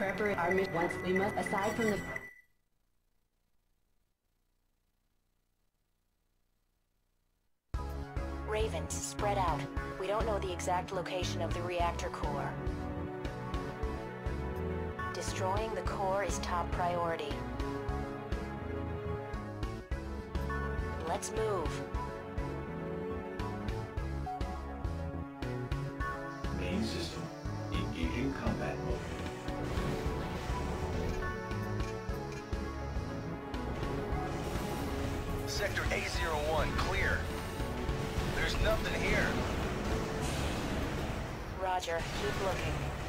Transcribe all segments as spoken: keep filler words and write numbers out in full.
Prepare our mission. Once we must, aside from the... Ravens, spread out. We don't know the exact location of the reactor core. Destroying the core is top priority. Let's move. Main system, engaging combat mode. Sector A zero one, clear. There's nothing here. Roger, keep looking.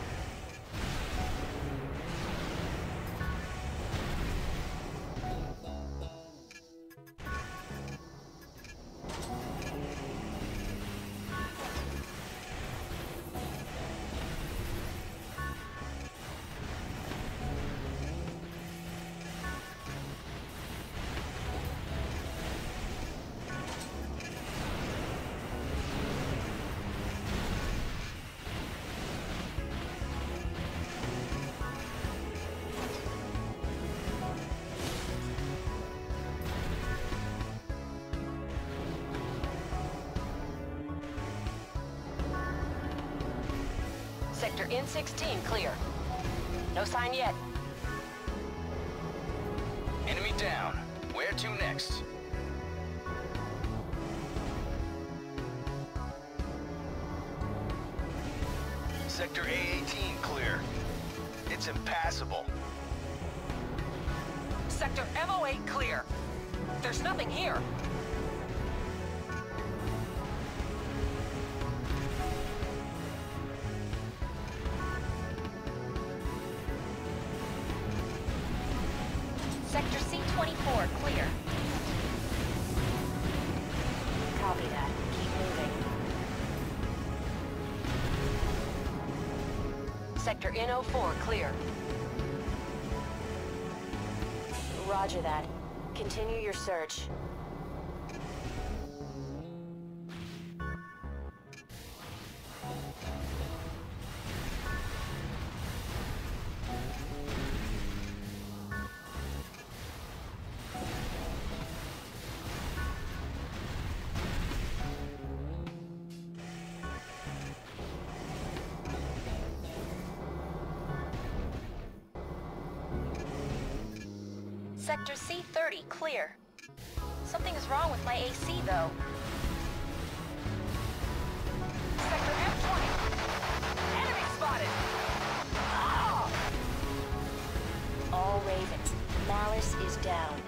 Sector N sixteen, clear. No sign yet. Enemy down. Where to next? Sector A eighteen, clear. It's impassable. Sector M oh eight, clear. There's nothing here. Sector C twenty-four, clear. Copy that. Keep moving. Sector N oh four, clear. Roger that. Continue your search. Sector C thirty, clear. Something is wrong with my A C, though. Sector M twenty. Enemy spotted! Ah! All Ravens. Malice is down.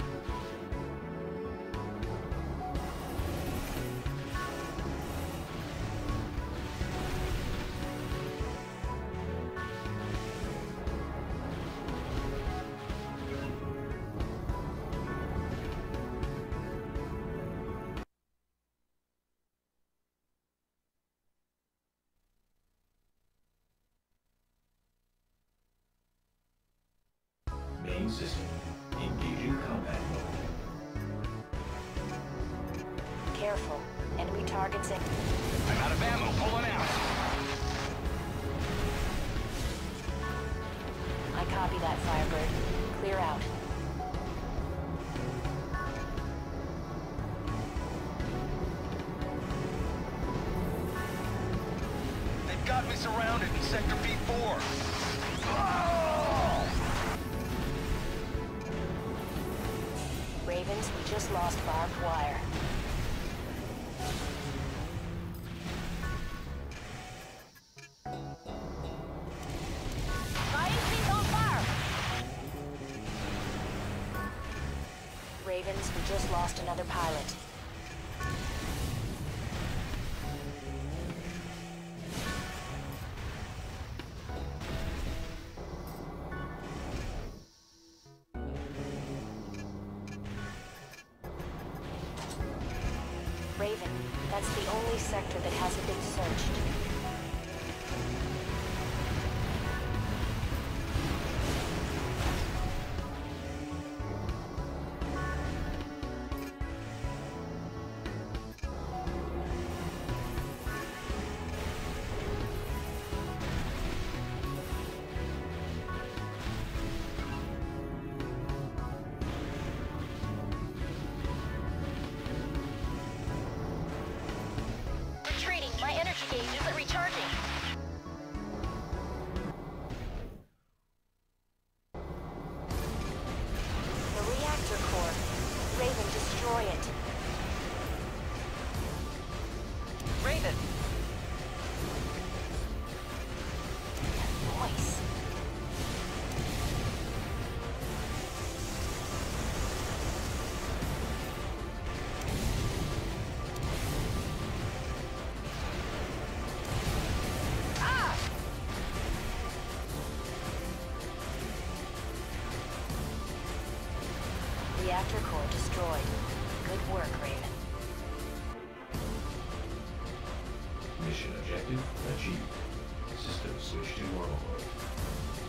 Main system, engaging combat mode. Careful. Enemy targets in. I'm out of ammo, pulling out. I copy that, Firebird. Clear out. They've got me surrounded in Sector B four. Oh! Ravens, we just lost barbed wire. My A C's on fire! Ravens, we just lost another pilot. Raven, that's the only sector that hasn't been searched. gauge isn't recharging. The reactor core. Raven, destroy it. Raven! That voice. Reactor core destroyed. Good work, Raven. Mission objective achieved. System switch to normal mode.